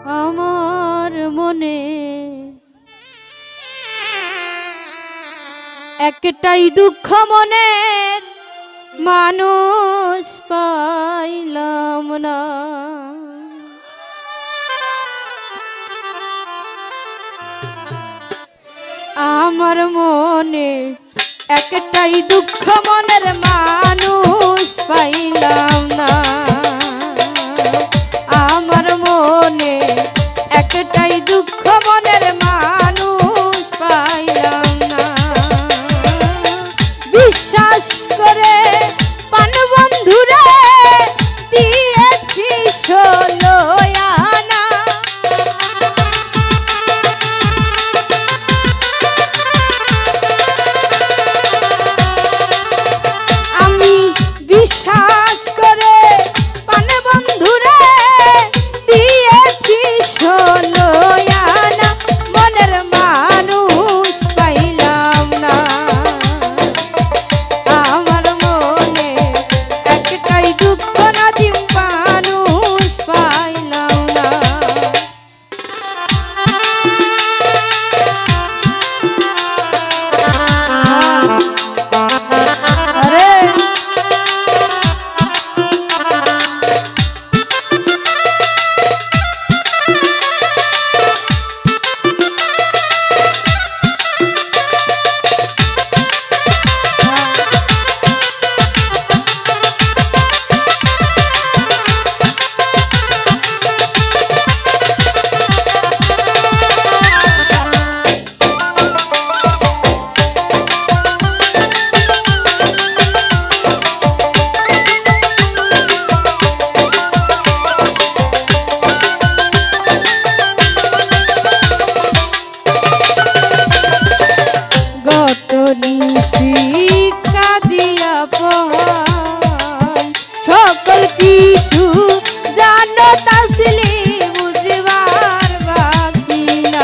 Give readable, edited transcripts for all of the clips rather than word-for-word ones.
আমার মনে একটাই দুঃখ মনের মানুষ পাইলাম না। আমার মনে একটাই দুঃখ মনের মানুষ পাইলাম না। আমার মনে একটাই দুঃখ মনের মানুষ পাইলাম না। বিশ্বাস করে পান বন্ধুরে দিয়েছি 16 আনা। আমি বিশ্বাস করে পান বন্ধুরে দিয়েছি 16 আনা। মনের মানুষ পাইলাম না। আমার মনে একটাই দুঃখ নাদিম মানুষ পাইলাম না। আরে সকল কিছু জানো তাসলি বুঝবার বাকি না।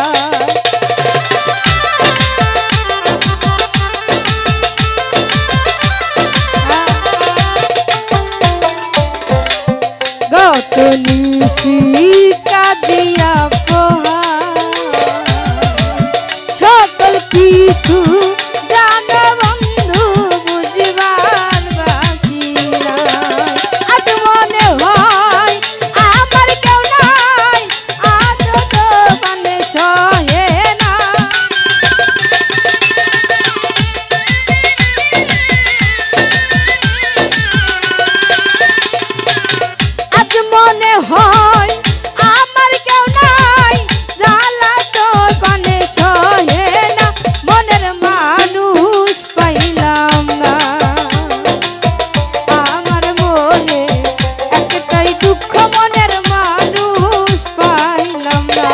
গত নিশি কাঁদিয়া পোহাই সকল কিছু জানো বন্ধু বুঝবার বাকি নাই। আজ মনে হয় আমার কেউ নাই, আজ তো মানে সহে না। আজ মনে হয় আমার কেউ নাই, জ্বালা তো মানে সহে না। মনের মানুষ পাইলাম না। আমার মনে একটাই দুঃখ মনের মানুষ পাইলাম না।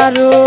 কারো